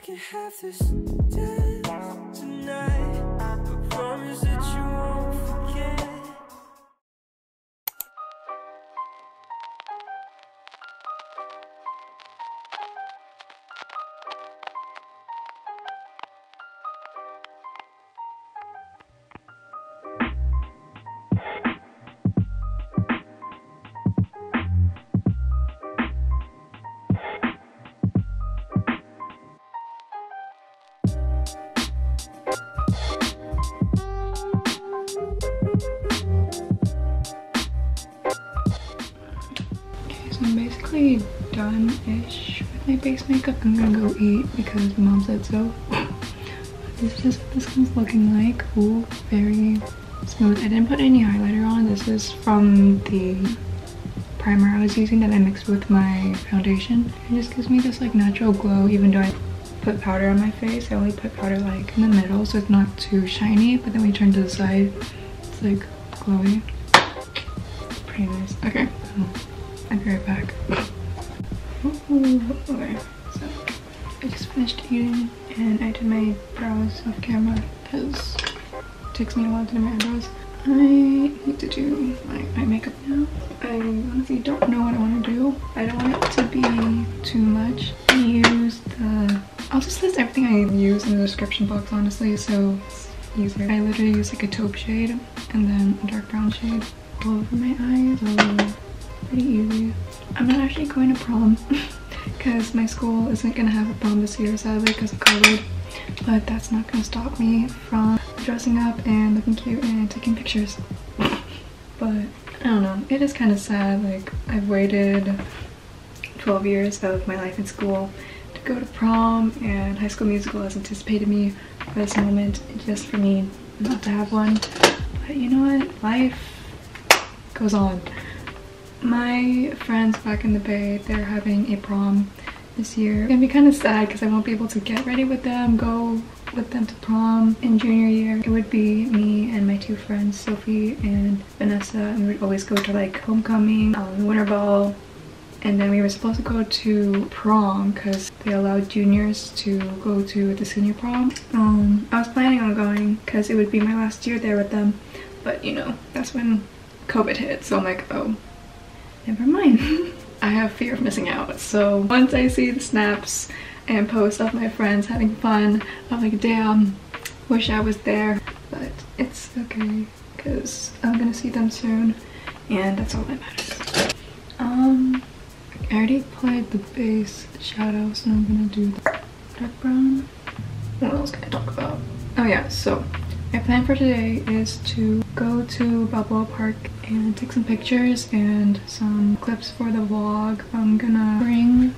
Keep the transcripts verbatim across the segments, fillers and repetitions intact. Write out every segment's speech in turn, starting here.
can have this dance tonight, but promise that you won't forget. I'm basically done-ish with my base makeup. I'm gonna go eat because mom said so. This is what this one's looking like. Ooh, very smooth. I didn't put any highlighter on. This is from the primer I was using that I mixed with my foundation. It just gives me this like natural glow even though I put powder on my face. I only put powder like in the middle so it's not too shiny, but then when you turn to the side, it's like glowy. It's pretty nice. Okay. Um, I'll be right back. Ooh, okay, so I just finished eating and I did my brows off camera because it takes me a while to do my eyebrows. I need to do my, my makeup now. I honestly don't know what I want to do. I don't want it to be too much. I use the... I'll just list everything I use in the description box honestly, so it's easier. I literally use like a taupe shade and then a dark brown shade all over my eyes. So pretty easy. I'm not actually going to prom because my school isn't gonna have a prom this year sadly because of COVID, but that's not gonna stop me from dressing up and looking cute and taking pictures. But I don't know, it is kind of sad. Like I've waited twelve years of my life in school to go to prom, and High School Musical has anticipated me for this moment just for me not to have one. But you know what, life goes on. My friends back in the Bay, they're having a prom this year. It's gonna be kind of sad because I won't be able to get ready with them, go with them to prom in junior year. It would be me and my two friends, Sophie and Vanessa, and we would always go to like homecoming, um, winter ball, and then we were supposed to go to prom because they allowed juniors to go to the senior prom. Um, I was planning on going because it would be my last year there with them, but you know, that's when COVID hit, so I'm like, oh, never mind. I have fear of missing out. So once I see the snaps and posts of my friends having fun, I'm like, damn, wish I was there. But it's okay because I'm gonna see them soon and that's all that matters. Um, I already applied the base shadow, so I'm gonna do the dark brown. What else can I talk about? Oh yeah, so my plan for today is to go to Balboa Park and take some pictures and some clips for the vlog. I'm gonna bring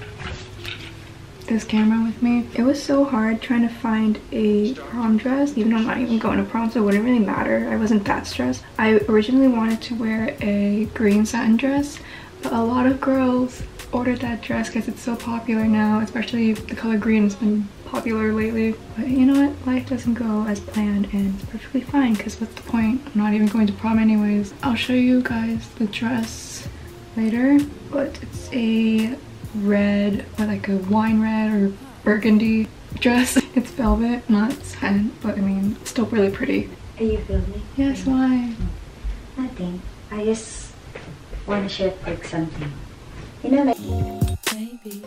this camera with me. It was so hard trying to find a prom dress, even though I'm not even going to prom, so it wouldn't really matter. I wasn't that stressed. I originally wanted to wear a green satin dress, but a lot of girls ordered that dress because it's so popular now, especially the color green has been popular lately. But you know what, life doesn't go as planned and it's perfectly fine because what's the point? I'm not even going to prom anyways. I'll show you guys the dress later, but it's a red or like a wine red or burgundy dress. It's velvet, not satin, but I mean it's still really pretty. Are you filming? Yes, why? Nothing. I just want to share like something. You know, like Maybe.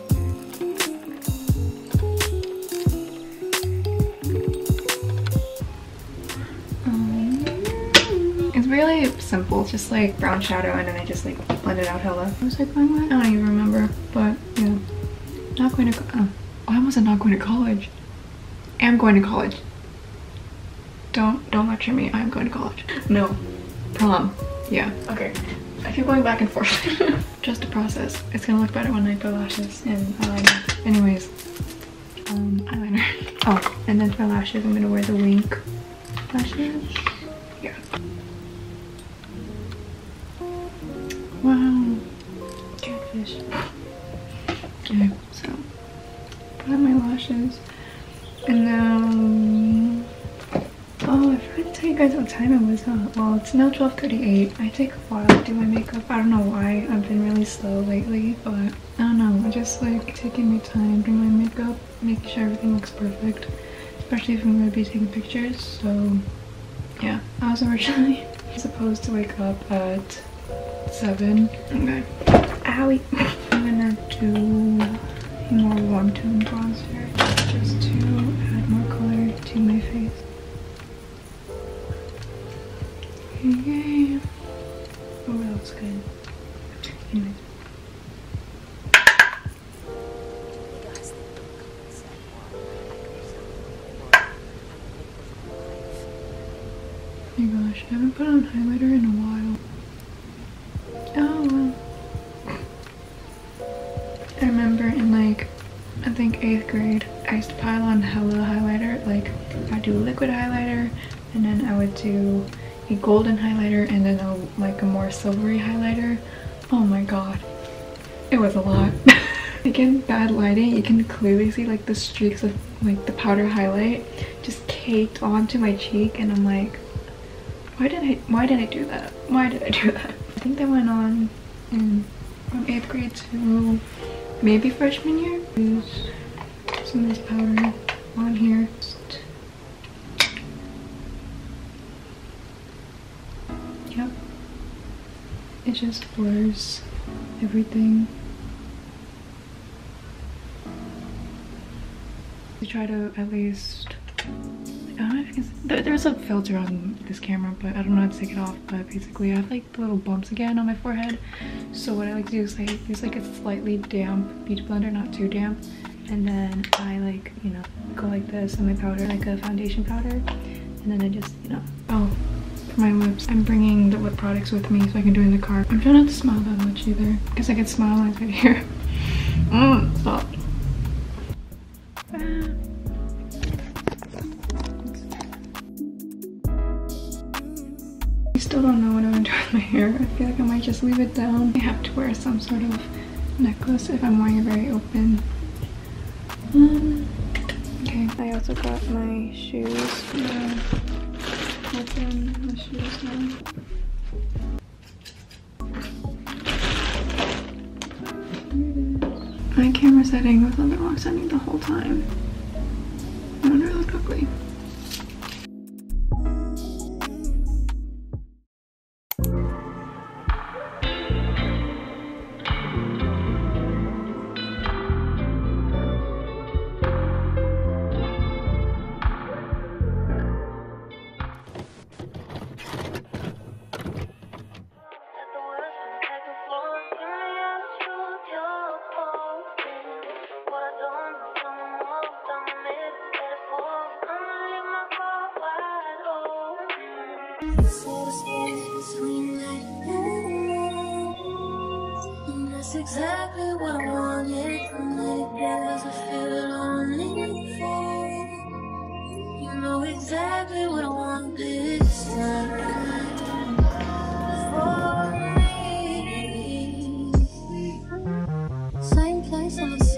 Um, it's really simple, just like brown shadow and then I just like blend it out hella. What was I going with? I don't even remember, but yeah. Not going to, oh, why was I not going to college? I'm going to college. Don't, don't lecture me, I'm going to college. No, prom, yeah, okay. I keep going back and forth. Just a process. It's gonna look better when I put lashes and eyeliner. Anyways, um, eyeliner. Oh, and then for lashes, I'm gonna wear the Wink lashes. Yeah. Wow. Catfish. Okay, so put on my lashes, and now. Oh, I forgot to tell you guys what time it was up. Well, it's now twelve thirty-eight. I take a while to do my makeup. I don't know why. I've been really slow lately, but I don't know. I just like taking my time doing my makeup, making sure everything looks perfect, especially if I'm going to be taking pictures. So yeah, I was originally supposed to wake up at seven. Okay. Owie. I'm gonna do more warm tone bronzer just to add more color to my face. Yay. Oh, that looks good. Anyways. Oh my gosh, I haven't put on highlighter in a while. Oh well. I remember in like, I think eighth grade, I used to pile on hella highlighter. Like, I'd do liquid highlighter, and then I would do a golden highlighter, and then a, like a more silvery highlighter. Oh my god. It was a lot. Again, bad lighting, you can clearly see like the streaks of like the powder highlight just caked onto my cheek, and I'm like, why did I, why did I do that? Why did I do that? I think that went on in, from eighth grade to maybe freshman year. Use some of this powder on here. Yep. It just blurs everything. I try to at least, I don't know if you can see, there, there's a filter on this camera, but I don't know how to take it off. But basically I have like the little bumps again on my forehead, so what I like to do is like use like a slightly damp beauty blender, not too damp, and then I like, you know, go like this on my powder, like a foundation powder, and then I just, you know, oh, for my lips, I'm bringing the lip products with me so I can do it in the car. I'm trying not to smile that much either, because I can smile lines right here. Mm, stop. I still don't know what I'm gonna do with my hair. I feel like I might just leave it down. I have to wear some sort of necklace if I'm wearing it very open. Um, okay, I also got my shoes. Yeah. Open my shoes now. My camera setting was on the wrong setting the whole time. I wonder if that's ugly. And that's exactly what I wanted. From the days I feel it only for. You know exactly what I want this time for me. Same place on the